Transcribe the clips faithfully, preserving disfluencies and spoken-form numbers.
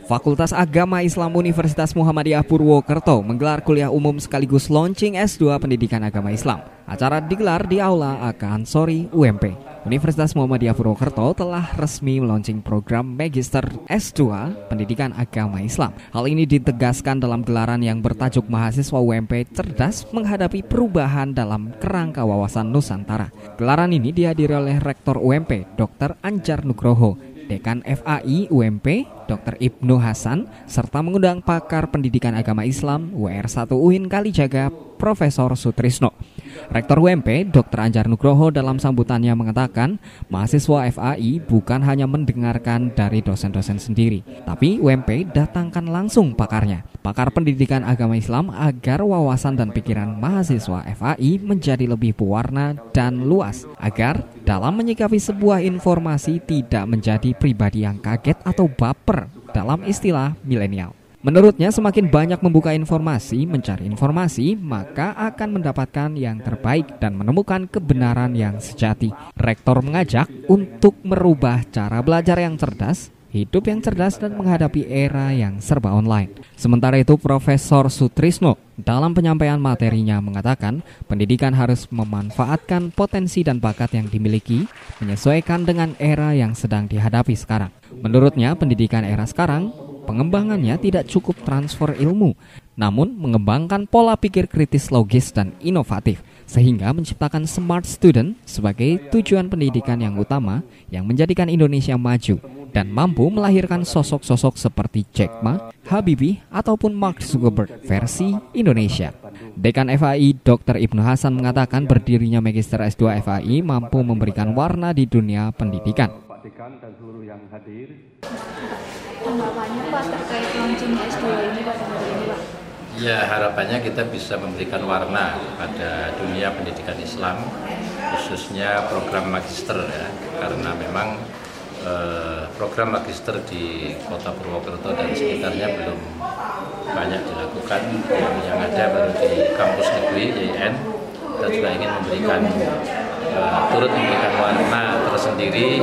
Fakultas Agama Islam Universitas Muhammadiyah Purwokerto menggelar kuliah umum sekaligus launching S dua Pendidikan Agama Islam. Acara digelar di Aula A K Ansori U M P. Universitas Muhammadiyah Purwokerto telah resmi melaunching program Magister S dua Pendidikan Agama Islam. Hal ini ditegaskan dalam gelaran yang bertajuk Mahasiswa U M P Cerdas Menghadapi Perubahan dalam Kerangka Wawasan Nusantara. Gelaran ini dihadiri oleh Rektor U M P, Doktor Anjar Nugroho, Dekan F A I U M P, Doktor Ibnu Hasan, serta mengundang pakar pendidikan agama Islam W R satu U I N Kalijaga, Profesor Sutrisno. Rektor U M P, Doktor Anjar Nugroho dalam sambutannya mengatakan, mahasiswa F A I bukan hanya mendengarkan dari dosen-dosen sendiri, tapi U M P datangkan langsung pakarnya, pakar pendidikan agama Islam, agar wawasan dan pikiran mahasiswa F A I menjadi lebih berwarna dan luas, agar dalam menyikapi sebuah informasi tidak menjadi pribadi yang kaget atau baper dalam istilah milenial. Menurutnya, semakin banyak membuka informasi, mencari informasi, maka akan mendapatkan yang terbaik dan menemukan kebenaran yang sejati. Rektor mengajak untuk merubah cara belajar yang cerdas, hidup yang cerdas, dan menghadapi era yang serba online. Sementara itu, Profesor Sutrisno dalam penyampaian materinya mengatakan, pendidikan harus memanfaatkan potensi dan bakat yang dimiliki, menyesuaikan dengan era yang sedang dihadapi sekarang. Menurutnya, pendidikan era sekarang, pengembangannya tidak cukup transfer ilmu, namun mengembangkan pola pikir kritis, logis, dan inovatif, sehingga menciptakan smart student sebagai tujuan pendidikan yang utama yang menjadikan Indonesia maju dan mampu melahirkan sosok-sosok seperti Jack Ma, Habibie, ataupun Mark Zuckerberg versi Indonesia. Dekan F A I Doktor Ibnu Hasan mengatakan berdirinya Magister S dua F A I mampu memberikan warna di dunia pendidikan. Dan seluruh yang hadir. Tanggapannya Pak terkait launching S dua ini pada hari ini Pak? Ya, harapannya kita bisa memberikan warna pada dunia pendidikan Islam, khususnya program magister ya, karena memang eh, program magister di Kota Purwokerto dan sekitarnya belum banyak dilakukan. Yang, yang ada baru di kampus negeri Y I N. Kita juga ingin memberikan eh, turut memberikan warna tersendiri.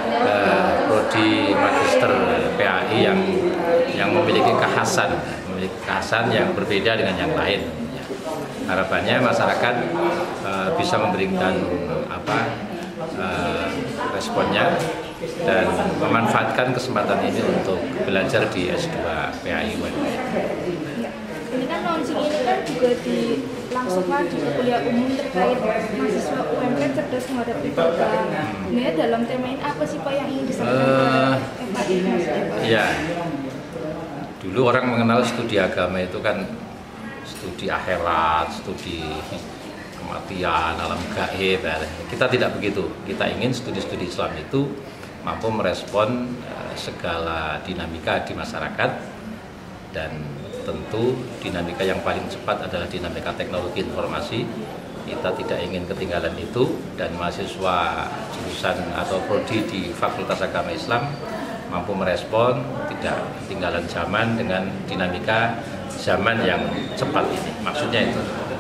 Uh, prodi magister P A I yang yang memiliki kekhasan, memiliki kekhasan yang berbeda dengan yang lain. Ya. Harapannya masyarakat uh, bisa memberikan apa uh, responnya dan memanfaatkan kesempatan ini untuk belajar di S dua P A I U M P. Ini kan launching ini kan juga dilangsungkan di kuliah umum terkait mahasiswa U M P cerdas menghadapi perubahan. Sebenarnya dalam tema ini apa sih Pak yang ingin disampaikan uh, F A I? Ya, dulu orang mengenal studi agama itu kan studi akhirat, studi kematian, alam gaib. Kita tidak begitu. Kita ingin studi-studi Islam itu mampu merespon uh, segala dinamika di masyarakat, dan tentu dinamika yang paling cepat adalah dinamika teknologi informasi. Kita tidak ingin ketinggalan itu, dan mahasiswa jurusan atau prodi di Fakultas Agama Islam mampu merespon, tidak ketinggalan zaman dengan dinamika zaman yang cepat ini. Maksudnya itu.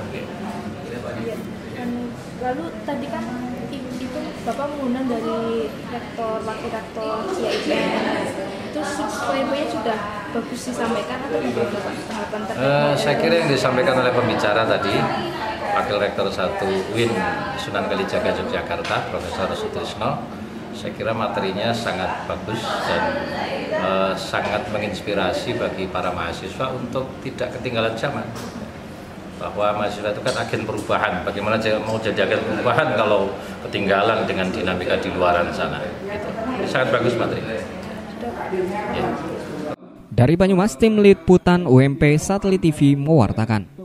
Lalu tadi kan itu Bapak mengundang dari rektor, wakil rektor Y I N. Itu poin-poinnya sudah bagus disampaikan atau bagaimana Pak? Tanggapan terkait? Uh, saya kira yang disampaikan oleh pembicara tadi, Wakil Rektor satu U I N Sunan Kalijaga Yogyakarta, Profesor Sutrisno, saya kira materinya sangat bagus dan uh, sangat menginspirasi bagi para mahasiswa untuk tidak ketinggalan zaman. Bahwa mahasiswa itu kan agen perubahan, bagaimana mau jadi agen perubahan kalau ketinggalan dengan dinamika di luaran sana. Gitu. Ini sangat bagus materinya. Ya. Dari Banyumas, tim Liputan U M P Satelit T V mewartakan.